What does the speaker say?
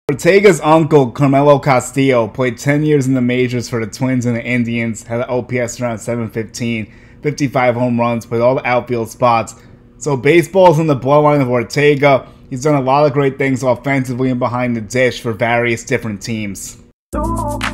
Ortega's uncle, Carmelo Castillo, played 10 years in the majors for the Twins and the Indians, had an OPS around 715, 55 home runs, played all the outfield spots. So baseball's in the bloodline of Ortega. He's done a lot of great things offensively and behind the dish for various different teams.